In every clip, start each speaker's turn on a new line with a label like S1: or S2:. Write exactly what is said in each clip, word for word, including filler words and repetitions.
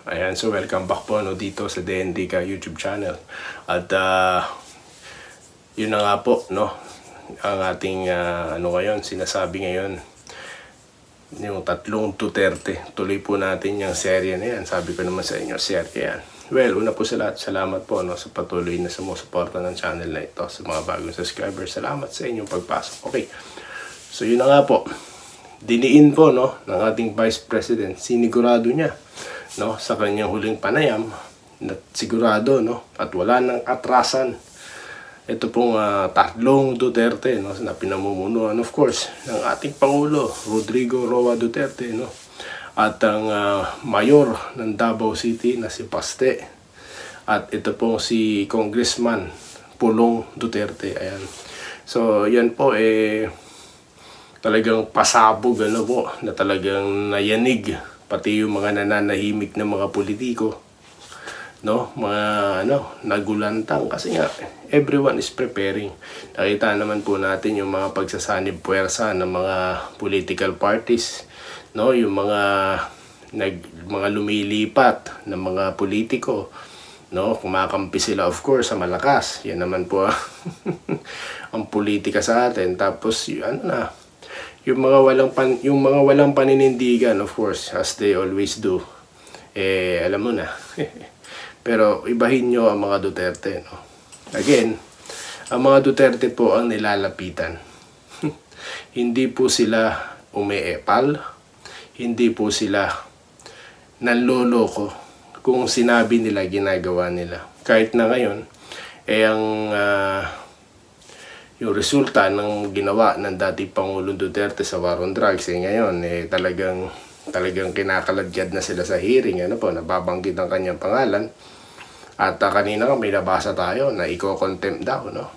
S1: Ayan, so welcome back po no, dito sa D N D Ka YouTube channel. At uh, yun na nga po, no, ang ating uh, ano ngayon, sinasabi ngayon, yung tatlong Duterte. Tuloy po natin yung serye na yan. Sabi ko naman sa inyo, serye yan. Well, una po sa lahat, salamat po no, sa patuloy na sumusuporta ng channel na ito. Sa mga bagong subscribers, salamat sa inyong pagpasok. Okay, so yun na nga po. Diniin po no, ng ating Vice President, sinigurado niya no, sa kanyang huling panayam na sigurado no, at wala nang atrasan ito pong uh, tatlong Duterte no, na pinamumunuan of course ng ating Pangulo Rodrigo Roa Duterte no, at ang uh, mayor ng Davao City na si Paste, at ito pong si Congressman Pulong Duterte. Ayan, so yan po eh talagang pasabog ano po, na talagang nayanig pati yung mga nananahimik na mga politiko no, mga ano, nagulantang kasi nga everyone is preparing. Nakita naman po natin yung mga pagsasanib puwersa ng mga political parties no, yung mga nag mga lumilipat ng mga politiko no, kumakampi sila of course sa malakas. Yan naman po ang politika sa atin. Tapos yung ano na, yung mga walang pan, yung mga walang paninindigan of course as they always do, eh alam mo na. Pero ibahin nyo ang mga Duterte no. Again, ang mga Duterte po ang nilalapitan. Hindi po sila umeepal, hindi po sila nanloloko kung sinabi nila, ginagawa nila. Kahit na ngayon eh ang uh, yung resulta ng ginawa ng dating Pangulong Duterte sa war on drugs eh ngayon eh talagang talagang kinakaladyad na sila sa hearing, ano po, nababanggit ang kanyang pangalan. At uh, kanina nga may nabasa tayo na iko-contempt daw no.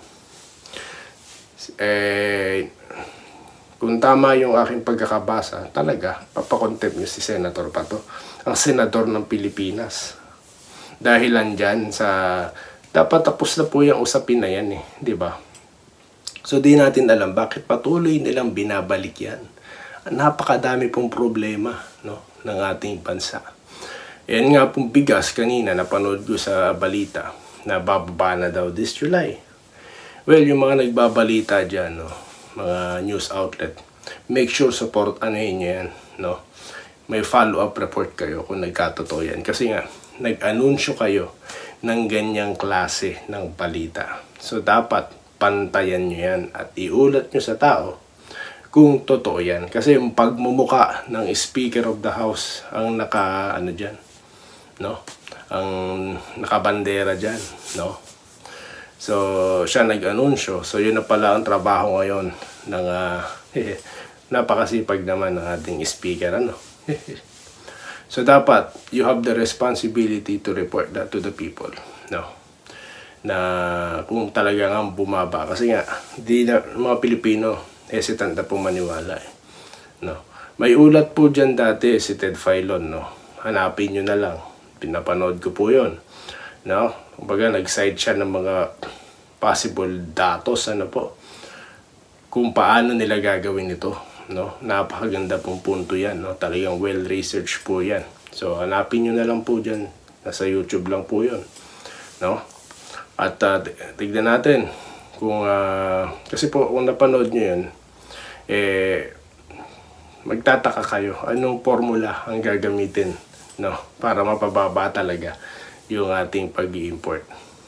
S1: Eh kung tama yung aking pagkakabasa, talaga papakontempt niyo si Senator Pato, ang senador ng Pilipinas. Dahilan dyan sa dapat tapos na po yung usapin na yan eh, di ba? So di natin alam bakit patuloy nilang binabalik yan. Napakadami pong problema no, ng ating bansa. Yan nga pong bigas kanina napanood ko sa balita na bababa na daw this July. Well, yung mga nagbabalita dyan, no, mga news outlet, make sure support ano yun yan. No? May follow-up report kayo kung nagkatotoo yan. Kasi nga, nag-anunsyo kayo ng ganyang klase ng balita. So dapat pantayan nyo yan at iulat nyo sa tao kung totoo yan. Kasi yung pagmumuka ng Speaker of the House ang naka ano dyan, no, ang nakabandera dyan, no. So siya nag-anunsyo, so yun na pala ang trabaho ngayon ng uh, napakasipag naman ng ating speaker ano. So dapat you have the responsibility to report that to the people, no, na kung talagang ang bumaba. Kasi nga di na mga Pilipino hesitant na pong maniwala eh. No, may ulat po dyan dati si Ted Filon no, hanapin nyo na lang, pinapanood ko po yun no. Kumbaga nag-cite siya ng mga possible datos ano po kung paano nila gagawin ito no. Napakaganda pong punto yan no, talagang well researched po yan. So hanapin nyo na lang po dyan, nasa YouTube lang po yun no. At uh, tignan natin kung uh, kasi po kung napanood nyo yun eh magtataka kayo anong formula ang gagamitin no, para mapababa talaga yung ating pag-i-import.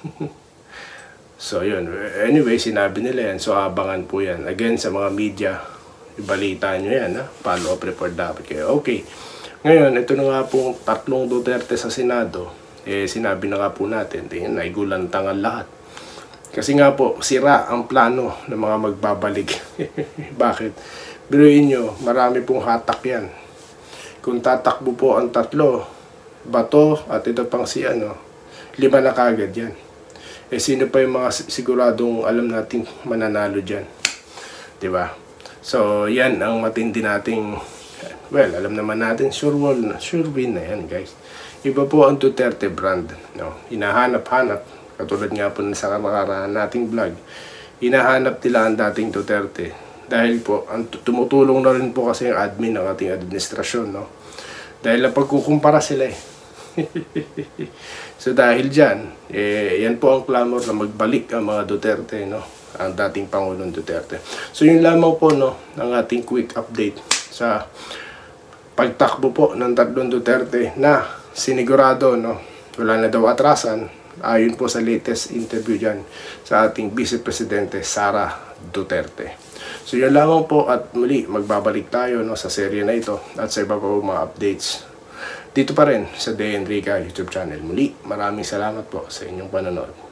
S1: So yun, anyway sinabi nila yan, so abangan po yan. Again sa mga media, ibalita nyo yan ha? Follow up report dapat kayo. Okay, ngayon ito na nga pong tatlong Duterte sa Senado. Eh sinabi na nga po natin, tingnan, naigulantangan lahat. Kasi nga po, sira ang plano ng mga magbabalik. Bakit? Biruin nyo, marami pong hatak yan. Kung tatakbo po ang tatlo, Bato at ito pang si ano, lima na kagad yan. Eh sino pa yung mga siguradong alam nating mananalo dyan? Diba? So yan ang matindi nating, well, alam naman natin, sure win, sure win na yan guys. Iba po ang Duterte brand, no? Hinahanap-hanap, katulad nga po sa makaraan nating vlog, hinahanap nila ang dating Duterte. Dahil po, ang tumutulong na rin po kasi yung admin ng ating administrasyon, no? Dahil na pagkukumpara sila eh. So dahil dyan, eh, yan po ang clamor na magbalik ang mga Duterte, no? Ang dating Pangulong Duterte. So yun lamang po, no, ang ating quick update sa pagtakbo po ng tatlong Duterte na sinigurado, no, wala na daw atrasan ayon po sa latest interview dyan sa ating Vice Presidente Sara Duterte. So yun lamang po, at muli magbabalik tayo, no, sa serye na ito at sa iba pa po mga updates dito pa rin sa De Enrica YouTube channel. Muli, maraming salamat po sa inyong panonood.